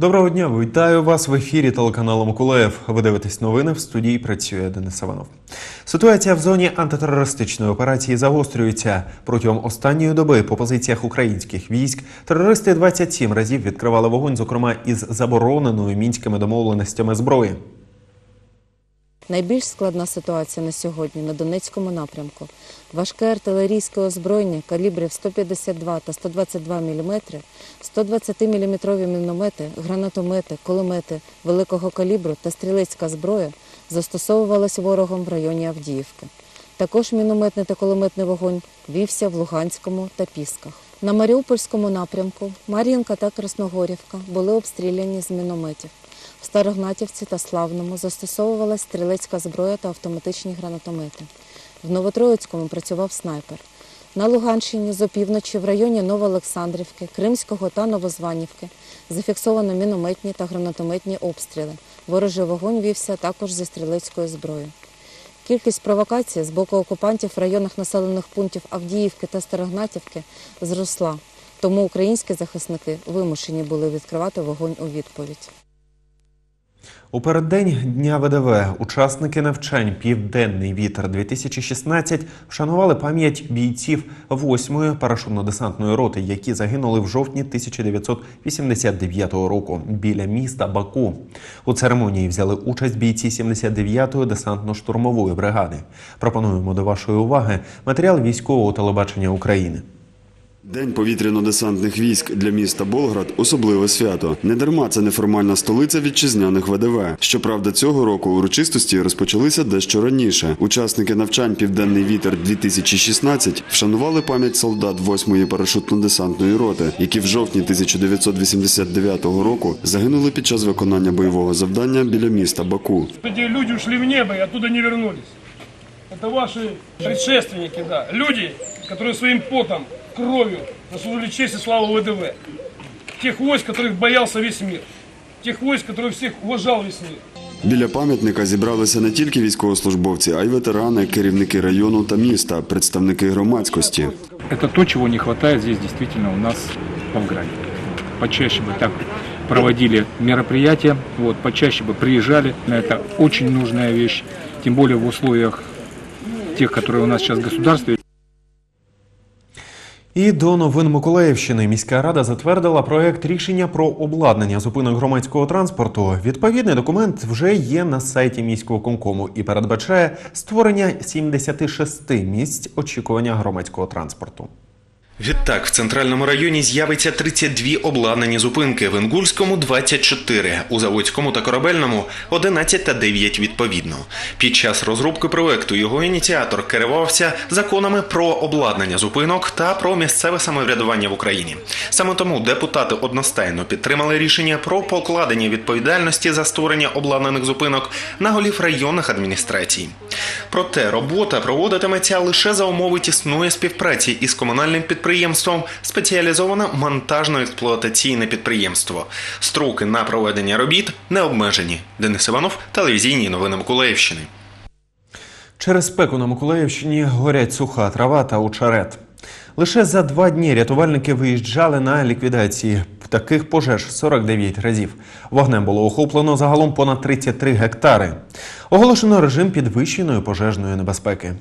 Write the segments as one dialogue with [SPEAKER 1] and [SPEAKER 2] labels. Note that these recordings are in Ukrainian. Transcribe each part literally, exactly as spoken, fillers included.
[SPEAKER 1] Доброго дня, вітаю вас в ефірі телеканалу Миколаїв. Ви дивитесь новини, в студії працює Денис Іванов. Ситуація в зоні антитерористичної операції загострюється. Протягом останньої доби по позиціях українських військ терористи двадцять сім разів відкривали вогонь, зокрема із забороненою мінськими домовленостями зброї.
[SPEAKER 2] Найбільш складна ситуація на сьогодні на Донецькому напрямку. Важке артилерійське озброєння калібрів сто п'ятдесят два та сто двадцять два міліметри, сто двадцятиміліметрові міномети, гранатомети, кулемети великого калібру та стрілецька зброя застосовувалась ворогом в районі Авдіївки. Також мінометний та кулеметний вогонь вівся в Луганському та Пісках. На Маріупольському напрямку Мар'їнка та Красногорівка були обстріляні з мінометів. В Старогнатівці та Славному застосовувалась стрілецька зброя та автоматичні гранатомети. В Новотроїцькому працював снайпер. На Луганщині з опівночі в районі Новоолександрівки, Кримського та Новозванівки зафіксовано мінометні та гранатометні обстріли. Ворожий вогонь вівся також зі стрілецької зброї. Кількість провокацій з боку окупантів в районах населених пунктів Авдіївки та Старогнатівки зросла. Тому українські захисники вимушені були відкривати вогонь у відповідь.
[SPEAKER 1] У переддень Дня ВДВ учасники навчань «Південний вітер-дві тисячі шістнадцять» вшанували пам'ять бійців восьмої парашутно-десантної роти, які загинули в жовтні тисяча дев'ятсот вісімдесят дев'ятого року біля міста Баку. У церемонії взяли участь бійці сімдесят дев'ятої десантно-штурмової бригади. Пропонуємо до вашої уваги матеріал військового телебачення України.
[SPEAKER 3] День повітряно-десантних військ для міста Болград – особливе свято. Недарма це неформальна столиця вітчизняних ВДВ. Щоправда, цього року урочистості розпочалися дещо раніше. Учасники навчань «Південний вітер-дві тисячі шістнадцять» вшанували пам'ять солдат восьмої парашутно-десантної роти, які в жовтні тисяча дев'ятсот вісімдесят дев'ятого року загинули під час виконання бойового завдання біля міста Баку.
[SPEAKER 4] Ці люди ушли в небо і оттуда не повернулись. Це ваші предшественники, да. Люди, які своїм потом, кровью заслужили честь и славу ВДВ. Тех войск, которых боялся весь мир. Тех войск, которых всех уважал весь мир.
[SPEAKER 3] Біля пам'ятника зібралися не тільки військовослужбовці, а й ветерани, керівники району та міста, представники громадськості.
[SPEAKER 5] Це те, чого не вистачає тут дійсно у нас в Болграді. Почаще бы так проводили мероприятия, вот, почаще бы приезжали. Это очень нужная вещь, тем более в условиях тех, которые у нас сейчас в государстве.
[SPEAKER 1] І до новин Миколаївщини. Міська рада затвердила проект рішення про обладнання зупинок громадського транспорту. Відповідний документ вже є на сайті міськвиконкому і передбачає створення сімдесят шість місць очікування громадського транспорту. Відтак, в центральному районі з'явиться тридцять дві обладнані зупинки, в Інгульському – двадцять чотири, у Заводському та Корабельному – одинадцять та дев'ять відповідно. Під час розробки проекту його ініціатор керувався законами про обладнання зупинок та про місцеве самоврядування в Україні. Саме тому депутати одностайно підтримали рішення про покладення відповідальності за створення обладнаних зупинок на голів районних адміністрацій. Проте робота проводитиметься лише за умови тісної співпраці із комунальним підприємством Підприємством спеціалізоване монтажно-експлуатаційне підприємство. Строки на проведення робіт не обмежені. Денис Іванов, телевізійні новини Миколаївщини. Через спеку на Миколаївщині горять суха трава та очерет. Лише за два дні рятувальники виїжджали на ліквідації таких пожеж сорок дев'ять разів. Вогнем було охоплено загалом понад тридцять три гектари. Оголошено режим підвищеної пожежної небезпеки.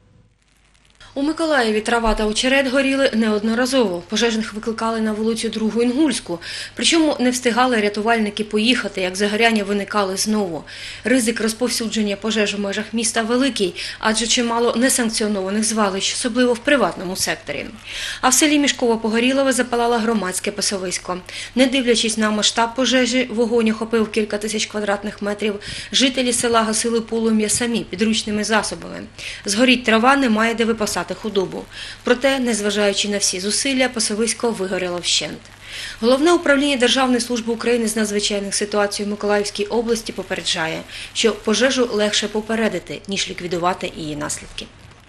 [SPEAKER 6] У Миколаєві трава та очерет горіли неодноразово. Пожежних викликали на вулицю Другу Інгульську. Причому не встигали рятувальники поїхати, як загоряння виникали знову. Ризик розповсюдження пожеж у межах міста великий, адже чимало несанкціонованих звалищ, особливо в приватному секторі. А в селі Мішково-Погорілове запалало громадське пасовисько. Не дивлячись на масштаб пожежі, вогонь охопив кілька тисяч квадратних метрів. Жителі села гасили полум'я самі, підручними засобами. Згоріть трава, немає де випасати худобу. Проте, незважаючи на всі зусилля, пасовисько вигоріло вщент. Головне управління Державної служби України з надзвичайних ситуацій у Миколаївській області попереджає, що пожежу легше попередити, ніж ліквідувати її наслідки.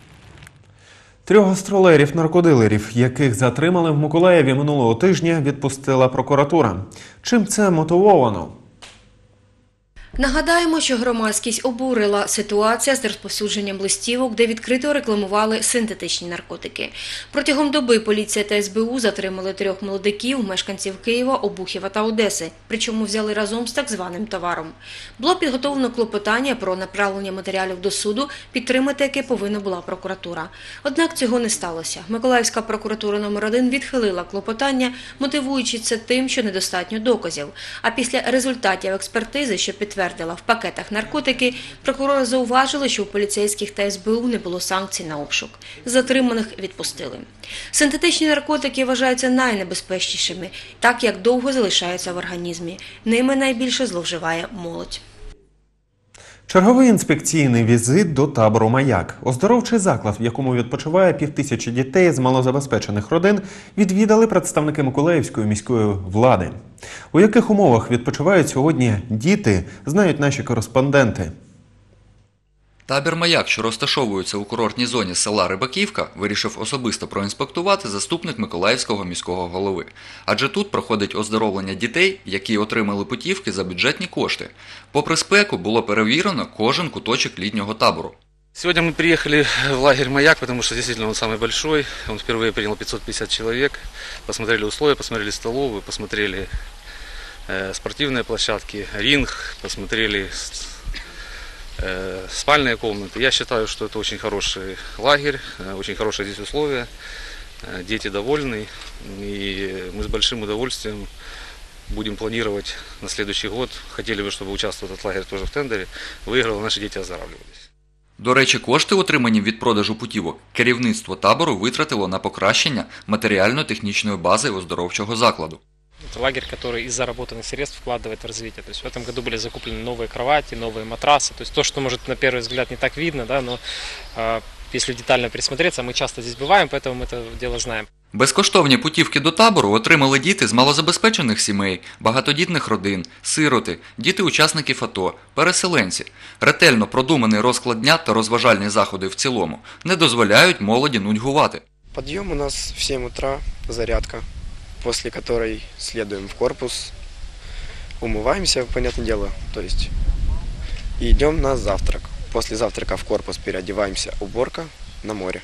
[SPEAKER 1] Трьох гастролерів-наркодилерів, яких затримали в Миколаєві минулого тижня, відпустила прокуратура. Чим це мотивовано?
[SPEAKER 6] Нагадаємо, що громадськість обурила ситуація з розповсюдженням листівок, де відкрито рекламували синтетичні наркотики. Протягом доби поліція та ес бе у затримали трьох молодиків, мешканців Києва, Обухєва та Одеси, причому взяли разом з так званим товаром. Було підготовлено клопотання про направлення матеріалів до суду, підтримати яке повинна була прокуратура. Однак цього не сталося. Миколаївська прокуратура номер один відхилила клопотання, мотивуючи це тим, що недостатньо доказів. А після результатів експертизи, що підтвердили в пакетах наркотики, прокурори зауважили, що у поліцейських та ес бе у не було санкцій на обшук. Затриманих відпустили. Синтетичні наркотики вважаються найнебезпечнішими, так як довго залишаються в організмі. Ними найбільше зловживає молодь.
[SPEAKER 1] Черговий інспекційний візит до табору «Маяк». Оздоровчий заклад, в якому відпочиває півтисячі дітей з малозабезпечених родин, відвідали представники Миколаївської міської влади. У яких умовах відпочивають сьогодні діти, знають наші кореспонденти.
[SPEAKER 7] Табір «Маяк», що розташовується у курортній зоні села Рибаківка, вирішив особисто проінспектувати заступник Миколаївського міського голови. Адже тут проходить оздоровлення дітей, які отримали путівки за бюджетні кошти. Попри спеку, було перевірено кожен куточок літнього табору.
[SPEAKER 8] Сегодня мы приехали в лагерь «Маяк», потому что действительно он самый большой. Он впервые принял пятьсот пятьдесят человек. Посмотрели условия, посмотрели столовую, посмотрели э, спортивные площадки, ринг, посмотрели э, спальные комнаты. Я считаю, что это очень хороший лагерь, э, очень хорошие здесь условия. Э, дети довольны, и мы с большим удовольствием будем планировать на следующий год. Хотели бы, чтобы участвовал этот лагерь тоже в тендере. Выиграл, наши дети оздоравливались.
[SPEAKER 7] До речі, кошти, отримані від продажу путівок, керівництво табору витратило на покращення матеріально-технічної бази оздоровчого закладу.
[SPEAKER 9] Это лагерь, который из заработанных средств вкладывает в развитие. То есть в этом году были закуплены новые кровати, новые матрасы. То есть то, что может на первый взгляд не так видно, да, но э, если детально присмотреться, мы часто здесь бываем, поэтому мы это дело знаем.
[SPEAKER 7] Безкоштовні путівки до табору отримали діти з малозабезпечених сімей, багатодітних родин, сироти, діти-учасників АТО, переселенці. Ретельно продуманий розклад дня та розважальні заходи в цілому не дозволяють молоді нудьгувати.
[SPEAKER 10] Подъем у нас в семь утра, зарядка, после которой следуем в корпус, умываемся, понятное дело, то есть и идем на завтрак. После завтрака в корпус переодеваемся, уборка на море.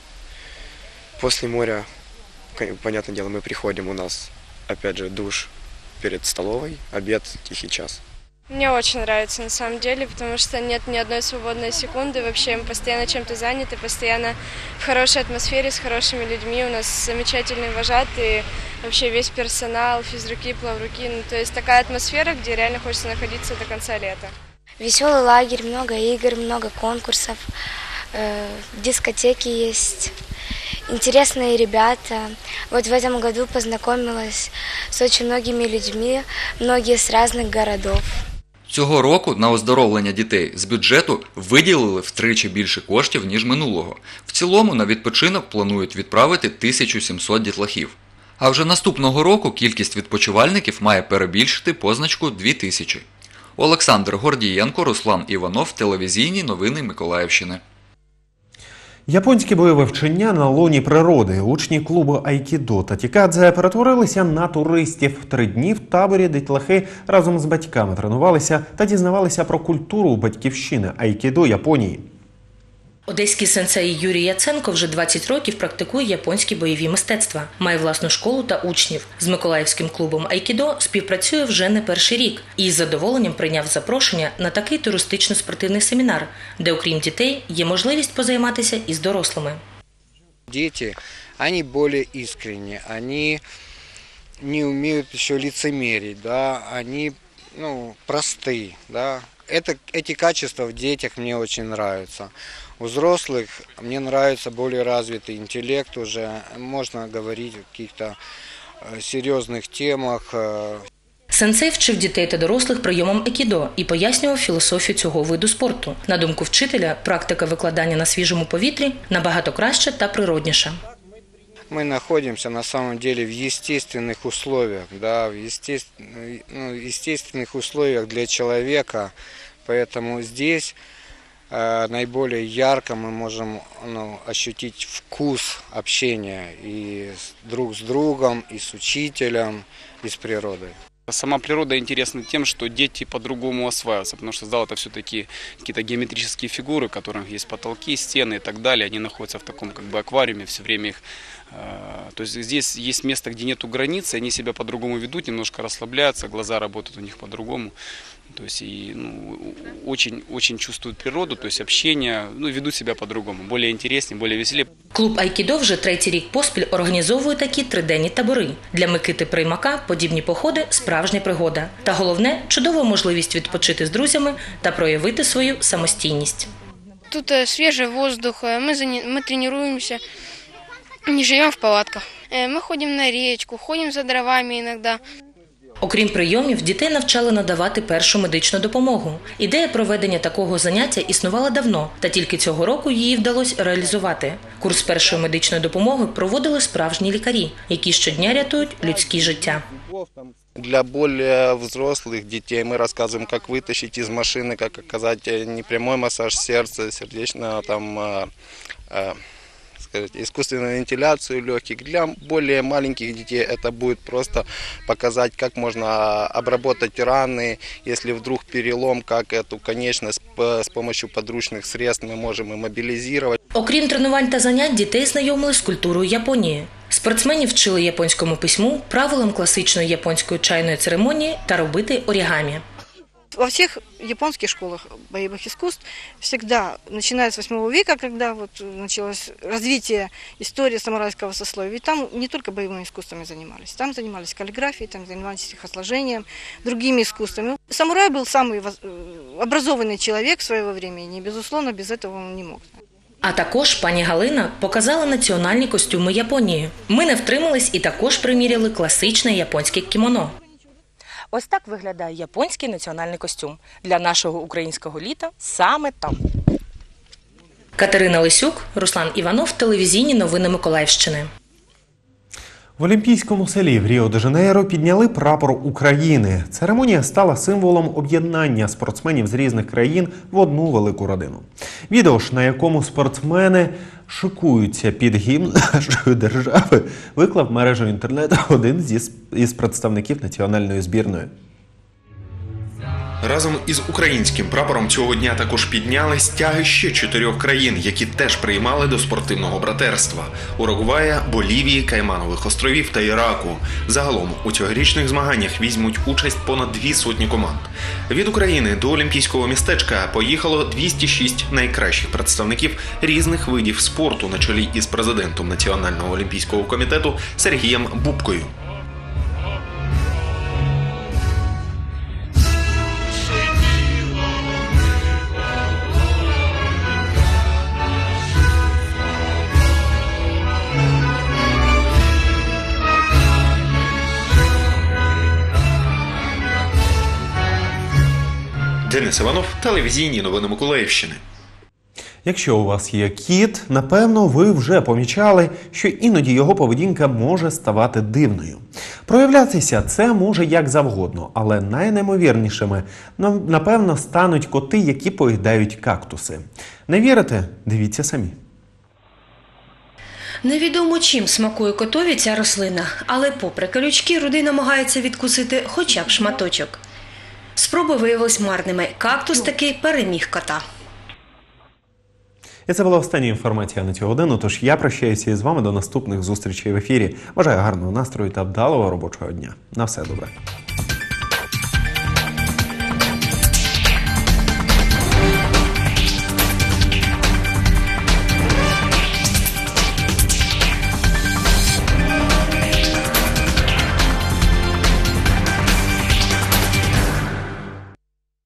[SPEAKER 10] После моря, понятное дело, мы приходим, у нас опять же душ перед столовой, обед, тихий час.
[SPEAKER 11] Мне очень нравится на самом деле, потому что нет ни одной свободной секунды, вообще мы постоянно чем-то заняты, постоянно в хорошей атмосфере, с хорошими людьми, у нас замечательные вожатые, вообще весь персонал, физруки, плавруки, ну, то есть такая атмосфера, где реально хочется находиться до конца лета.
[SPEAKER 12] Веселый лагерь, много игр, много конкурсов, э, дискотеки есть. Интересные ребята. Вот в этом году познакомилась с очень многими людьми, многие з різних городов.
[SPEAKER 7] Цього року на оздоровлення дітей з бюджету виділили втричі більше коштів, ніж минулого. В цілому на відпочинок планують відправити тисячу сімсот дітлахів. А вже наступного року кількість відпочивальників має перебільшити позначку дві тисячі. Олександр Гордієнко, Руслан Іванов, телевізійні новини Миколаївщини.
[SPEAKER 1] Японські бойові вчення на лоні природи. Учні клубу айкідо та тікадзе перетворилися на туристів. Три дні в таборі дітлахи разом з батьками тренувалися та дізнавалися про культуру батьківщини айкідо Японії.
[SPEAKER 13] Одеський сенсей Юрій Яценко вже двадцять років практикує японські бойові мистецтва. Має власну школу та учнів. З Миколаївським клубом айкідо співпрацює вже не перший рік. І з задоволенням прийняв запрошення на такий туристично-спортивний семінар, де окрім дітей є можливість позайматися із дорослими.
[SPEAKER 14] Діти, вони більш искренні, вони не вміють ще лицемерить, да? Вони ну, прості. Да? Это, эти качества в детях мне очень нравятся. У взрослых мне нравится более развитый интеллект, уже можно говорить о каких-то серьезных темах.
[SPEAKER 13] Сенсей вчив дітей та дорослих прийомам айкідо і пояснював філософію цього виду спорту. На думку вчителя, практика викладання на свіжому повітрі набагато краща та природніша.
[SPEAKER 14] Мы находимся на самом деле в естественных условиях, да, в естествен... ну, естественных условиях для человека, поэтому здесь э, наиболее ярко мы можем ну, ощутить вкус общения и друг с другом, и с учителем, и с природой.
[SPEAKER 15] Сама природа интересна тем, что дети по-другому осваиваются, потому что зал это все-таки какие-то геометрические фигуры, в которых есть потолки, стены и так далее. Они находятся в таком как бы аквариуме, все время их... То есть здесь есть место, где нету границ, и они себя по-другому ведут, немножко расслабляются, глаза работают у них по-другому. То есть и ну, очень, очень чувствуют природу, то есть общение, ну, ведут себя по-другому, более интереснее, более веселее.
[SPEAKER 13] Клуб айкідо вже третій рік поспіль організовує такі триденні табори. Для Микити Приймака подібні походи – справжня пригода. Та головне – чудова можливість відпочити з друзями та проявити свою самостійність.
[SPEAKER 16] Тут свежий воздух, ми, зані... ми тренуємося, не живемо в палатках. Ми ходимо на річку, ходимо за дровами іноді.
[SPEAKER 13] Окрім прийомів, дітей навчали надавати першу медичну допомогу. Ідея проведення такого заняття існувала давно, та тільки цього року її вдалося реалізувати. Курс першої медичної допомоги проводили справжні лікарі, які щодня рятують людські життя.
[SPEAKER 17] Для более взрослых детей мы рассказываем, как вытащить из машины, как оказать непрямой массаж сердца, сердечно, там, э, э, сказать, искусственную вентиляцию легких. Для более маленьких детей это будет просто показать, как можно обработать раны, если вдруг перелом, как эту конечность с помощью подручных средств мы можем иммобилизировать.
[SPEAKER 13] Окрім тренувань та занять, дітей знайомили з культурою Японії. Спортсменів вчили японському письму, правилам класичної японської чайної церемонії та робити орігамі.
[SPEAKER 18] Во всех японских школах боевых искусств всегда, начиная с восьмого века, когда вот началось развитие истории самурайского сословия, ведь там не только боевыми искусствами занимались, там занимались каллиграфией, там занимались стихосложением, другими искусствами. Самурай был самый образованный человек своего времени, и, безусловно, без этого он не мог.
[SPEAKER 13] А також пані Галина показала національні костюми Японії. Ми не втримались і також приміряли класичне японське кімоно.
[SPEAKER 19] Ось так виглядає японський національний костюм. Для нашого українського літа саме там.
[SPEAKER 13] Катерина Лисюк, Руслан Іванов, телевізійні новини Миколаївщини.
[SPEAKER 1] В Олімпійському селі в Ріо-де-Жанейро підняли прапор України. Церемонія стала символом об'єднання спортсменів з різних країн в одну велику родину. Відео ж, на якому спортсмени шикуються під гімн нашої держави, виклав в мережу інтернету один із представників національної збірної.
[SPEAKER 20] Разом із українським прапором цього дня також підняли стяги ще чотирьох країн, які теж приймали до спортивного братерства – Уругвая, Болівії, Кайманових островів та Іраку. Загалом у цьогорічних змаганнях візьмуть участь понад дві сотні команд. Від України до Олімпійського містечка поїхало двісті шість найкращих представників різних видів спорту на чолі із президентом Національного олімпійського комітету Сергієм Бубкою. Денис Іванов, телевізійні новини Миколаївщини.
[SPEAKER 1] Якщо у вас є кіт, напевно, ви вже помічали, що іноді його поведінка може ставати дивною. Проявлятися це може як завгодно, але найнеймовірнішими, напевно, стануть коти, які поїдають кактуси. Не вірите? Дивіться самі.
[SPEAKER 6] Невідомо чим смакує котові ця рослина, але попри колючки Рудий намагається відкусити хоча б шматочок. Спроби виявились марними. Кактус таки переміг кота.
[SPEAKER 1] І це була остання інформація на цю годину, тож я прощаюся із вами до наступних зустрічей в ефірі. Бажаю гарного настрою та вдалого робочого дня. На все добре.